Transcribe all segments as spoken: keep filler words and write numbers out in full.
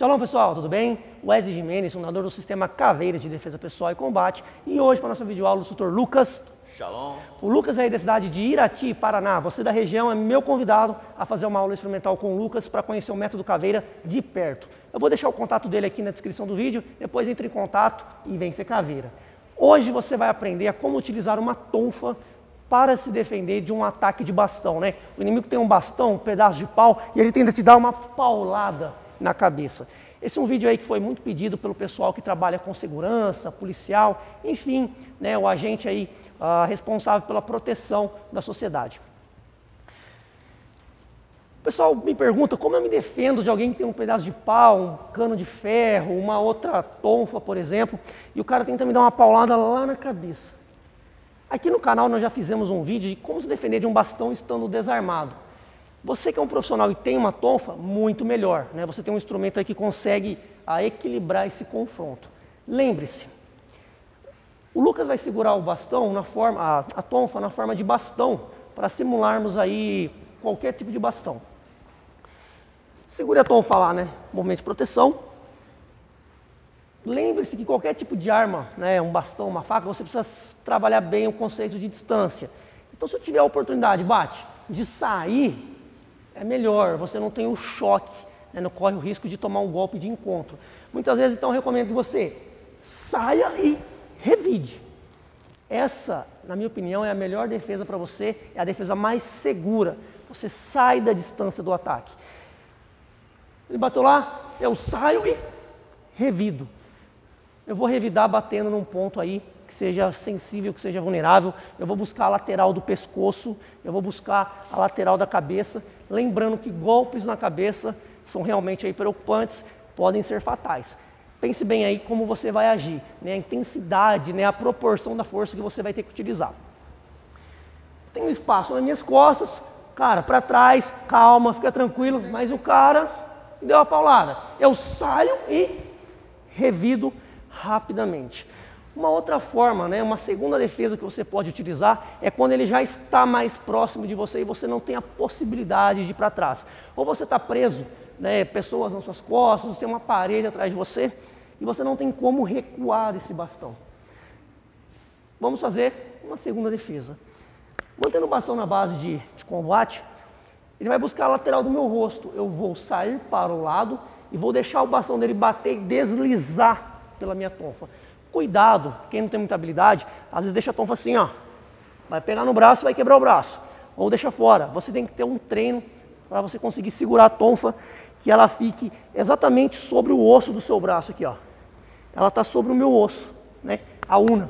Shalom pessoal, tudo bem? Wesley Jimenez, fundador do Sistema Caveira de Defesa Pessoal e Combate. E hoje para a nossa videoaula o instrutor Lucas. Shalom. O Lucas é aí da cidade de Irati, Paraná. Você da região é meu convidado a fazer uma aula experimental com o Lucas para conhecer o método Caveira de perto. Eu vou deixar o contato dele aqui na descrição do vídeo, depois entre em contato e vem ser caveira. Hoje você vai aprender a como utilizar uma tonfa para se defender de um ataque de bastão, né? O inimigo tem um bastão, um pedaço de pau, e ele tenta te dar uma paulada na cabeça. Esse é um vídeo aí que foi muito pedido pelo pessoal que trabalha com segurança, policial, enfim, né, o agente aí uh, responsável pela proteção da sociedade. O pessoal me pergunta como eu me defendo de alguém que tem um pedaço de pau, um cano de ferro, uma outra tonfa, por exemplo, e o cara tenta me dar uma paulada lá na cabeça. Aqui no canal nós já fizemos um vídeo de como se defender de um bastão estando desarmado. Você que é um profissional e tem uma tonfa, muito melhor, né? Você tem um instrumento aí que consegue a, equilibrar esse confronto. Lembre-se, o Lucas vai segurar o bastão, na forma, a, a tonfa na forma de bastão, para simularmos aí qualquer tipo de bastão. Segure a tonfa lá, né? Movimento de proteção. Lembre-se que qualquer tipo de arma, né, um bastão, uma faca, você precisa trabalhar bem o conceito de distância. Então, se eu tiver a oportunidade, bate, de sair, é melhor, você não tem o choque, né, não corre o risco de tomar um golpe de encontro. Muitas vezes, então, eu recomendo que você saia e revide. Essa, na minha opinião, é a melhor defesa para você, é a defesa mais segura. Você sai da distância do ataque. Ele bateu lá, eu saio e revido. Eu vou revidar batendo num ponto aí que seja sensível, que seja vulnerável. Eu vou buscar a lateral do pescoço, eu vou buscar a lateral da cabeça, lembrando que golpes na cabeça são realmente aí preocupantes, podem ser fatais. Pense bem aí como você vai agir, né? A intensidade, né? A proporção da força que você vai ter que utilizar. Tem um espaço nas minhas costas, cara, para trás, calma, fica tranquilo, mas o cara deu a paulada. Eu saio e revido rapidamente. Uma outra forma, né, uma segunda defesa que você pode utilizar é quando ele já está mais próximo de você e você não tem a possibilidade de ir para trás. Ou você está preso, né, pessoas nas suas costas, você tem uma parede atrás de você e você não tem como recuar esse bastão. Vamos fazer uma segunda defesa. Mantendo o bastão na base de, de combate, ele vai buscar a lateral do meu rosto. Eu vou sair para o lado e vou deixar o bastão dele bater e deslizar pela minha tonfa. Cuidado, quem não tem muita habilidade, às vezes deixa a tonfa assim, ó. Vai pegar no braço e vai quebrar o braço. Ou deixa fora. Você tem que ter um treino para você conseguir segurar a tonfa, que ela fique exatamente sobre o osso do seu braço aqui, ó. Ela está sobre o meu osso, né? A una.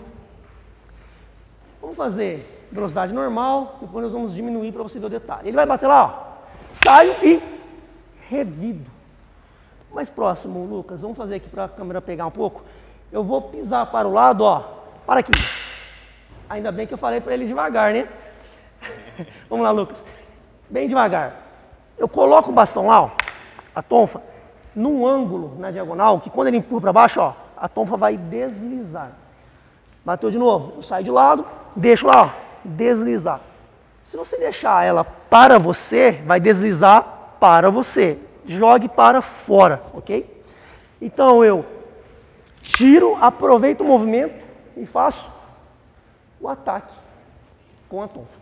Vamos fazer velocidade normal, depois nós vamos diminuir para você ver o detalhe. Ele vai bater lá, ó. Saio e revido. Mais próximo, Lucas, vamos fazer aqui para a câmera pegar um pouco. Eu vou pisar para o lado, ó, para aqui. Ainda bem que eu falei para ele devagar, né? Vamos lá, Lucas. Bem devagar. Eu coloco o bastão lá, ó, a tonfa, num ângulo na diagonal, que quando ele empurra para baixo, ó, a tonfa vai deslizar. Bateu de novo, eu saio de lado, deixo lá, ó, deslizar. Se você deixar ela para você, vai deslizar para você. Jogue para fora, ok? Então eu tiro, aproveito o movimento e faço o ataque com a tonfa.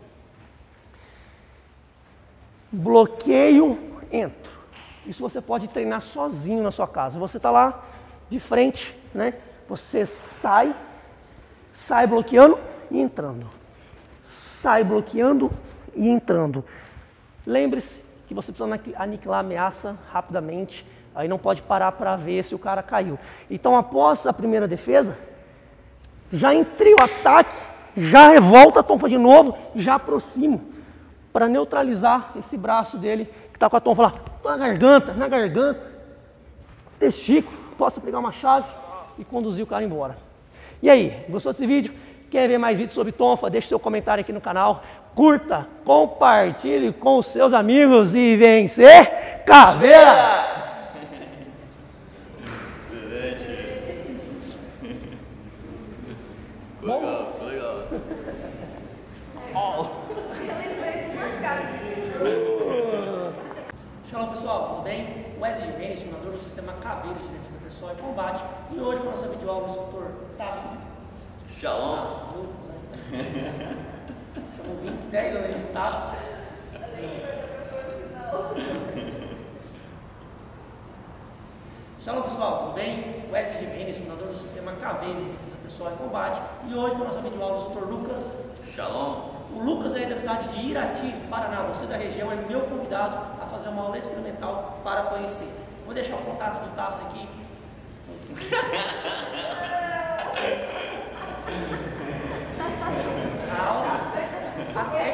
Bloqueio, entro. Isso você pode treinar sozinho na sua casa. Você está lá de frente, né? Você sai, sai bloqueando e entrando. Sai bloqueando e entrando. Lembre-se que você precisa aniquilar a ameaça rapidamente. Aí não pode parar para ver se o cara caiu. Então, após a primeira defesa, já entrei o ataque, já revolta a tonfa de novo, já aproximo para neutralizar esse braço dele que está com a tonfa lá na garganta, na garganta. Estico, posso pegar uma chave e conduzir o cara embora. E aí, gostou desse vídeo? Quer ver mais vídeos sobre tonfa? Deixe seu comentário aqui no canal. Curta, compartilhe com os seus amigos e vem ser caveira! Legal, legal. Shalom pessoal, tudo bem? Wesley Jimenez, fundador do sistema Caveiros de Defesa Pessoal e Combate. E hoje, para a nossa videoaula, o instrutor Tassi. Shalom. Tassi, Lucas, né? Chamou vinte, dez anos de Tassi. Shalom pessoal, tudo bem? Wesley Jimenez, fundador do sistema Caveiros de Defesa Pessoal e Combate. E hoje, para a nossa videoaula, o instrutor Lucas. Shalom. O Lucas é da cidade de Irati, Paraná. Você da região é meu convidado a fazer uma aula experimental para conhecer. Vou deixar o contato do Tassi aqui. A aula, a